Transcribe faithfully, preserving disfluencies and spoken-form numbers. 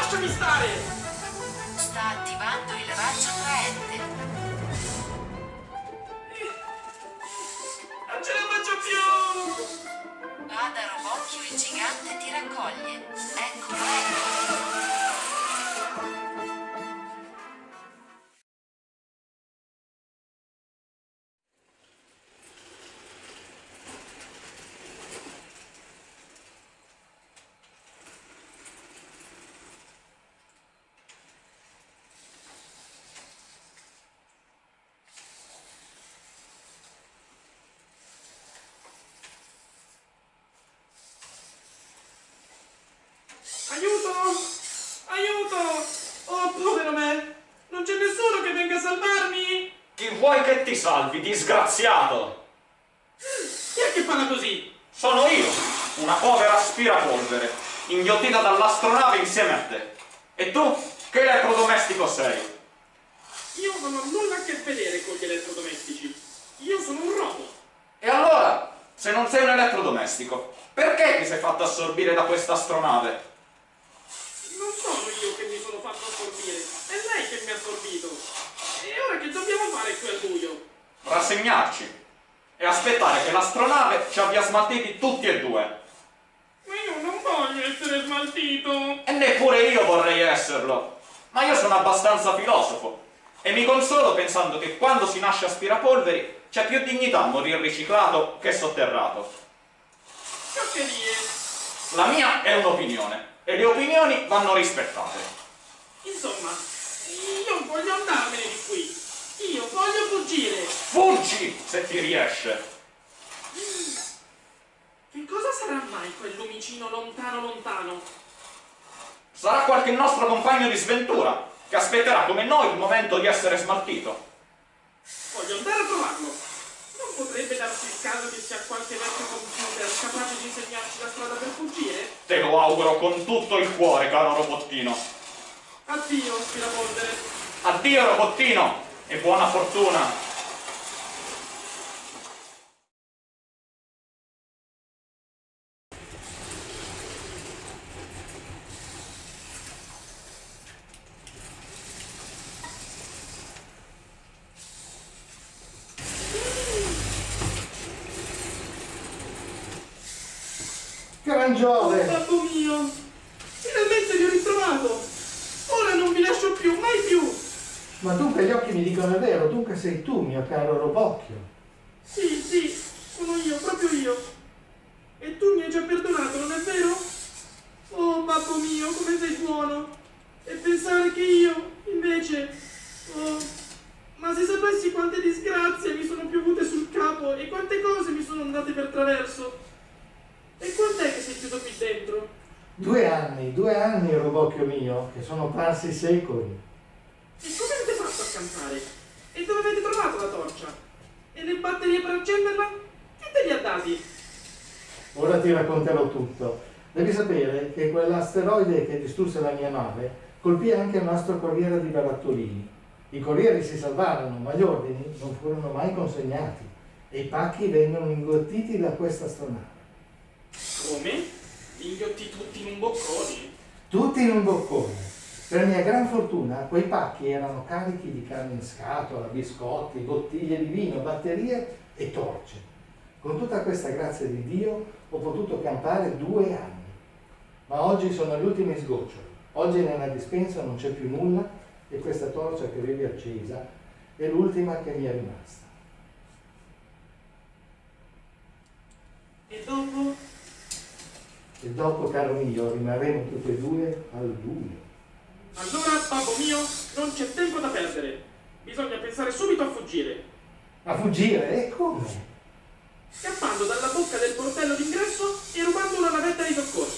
lasciami stare! Sta attivando il raggio traente. Non ce la faccio più! Vada Robocchio, il gigante ti raccoglie. Eccolo, eccolo. Aiuto! Aiuto! Oh, povero me! Non c'è nessuno che venga a salvarmi? Chi vuoi che ti salvi, disgraziato? Chi è che parla così? Sono io, una povera aspirapolvere, inghiottita dall'astronave insieme a te. E tu? Che elettrodomestico sei? Io non ho nulla a che vedere con gli elettrodomestici. Io sono un robot. E allora, se non sei un elettrodomestico, perché ti sei fatto assorbire da questa astronave? Non sono io che mi sono fatto assorbire, è lei che mi ha assorbito. E ora che dobbiamo fare qui al buio? Rassegnarci e aspettare che l'astronave ci abbia smaltiti tutti e due. Ma io non voglio essere smaltito. E neppure io vorrei esserlo. Ma io sono abbastanza filosofo e mi consolo pensando che quando si nasce aspirapolveri c'è più dignità morir riciclato che sotterrato. Scioccherie. La mia è un'opinione e le opinioni vanno rispettate. Insomma, io voglio andarmene di qui. Io voglio fuggire. Fuggi se ti riesce. Che cosa sarà mai quel lumicino lontano lontano? Sarà qualche nostro compagno di sventura che aspetterà come noi il momento di essere smaltito. Voglio andare a trovarlo. Non potrebbe darsi il caso che sia qualche vecchio computer capace di insegnarci la strada per fuggire? Te lo auguro con tutto il cuore, caro robottino. Addio, aspirapolvere. Addio, robottino, e buona fortuna. Gran Giove! Oh, babbo mio! Finalmente vi ho ritrovato! Ora non vi lascio più, mai più! Ma dunque gli occhi mi dicono è vero, dunque sei tu, mio caro Robocchio. Sì, sì, sono io, proprio io. E tu mi hai già perdonato, non è vero? Oh, babbo mio, come sei buono! E pensare che io, invece... Oh, ma se sapessi quante disgrazie mi sono piovute sul capo e quante cose mi sono andate per traverso! E quant'è che sei chiuso qui dentro? Due anni, due anni, Robocchio mio, che sono passi secoli. E come avete fatto a campare? E dove avete trovato la torcia? E le batterie per accenderla? Chi te li ha dati? Ora ti racconterò tutto. Devi sapere che quell'asteroide che distrusse la mia nave colpì anche il nostro corriere di barattolini. I corrieri si salvarono, ma gli ordini non furono mai consegnati e i pacchi vennero ingottiti da questa astronave. Come? Li inghiotti tutti in un boccone? Tutti in un boccone. Per mia gran fortuna, quei pacchi erano carichi di carne in scatola, biscotti, bottiglie di vino, batterie e torce. Con tutta questa grazia di Dio ho potuto campare due anni. Ma oggi sono gli ultimi sgoccioli. Oggi nella dispensa non c'è più nulla e questa torcia che vedi accesa è l'ultima che mi è rimasta. E dopo? E dopo, caro mio, rimarremo tutti e due al buio. Allora, babbo mio, non c'è tempo da perdere. Bisogna pensare subito a fuggire. A fuggire? E come? Scappando dalla bocca del portello d'ingresso e rubando una navetta di soccorso.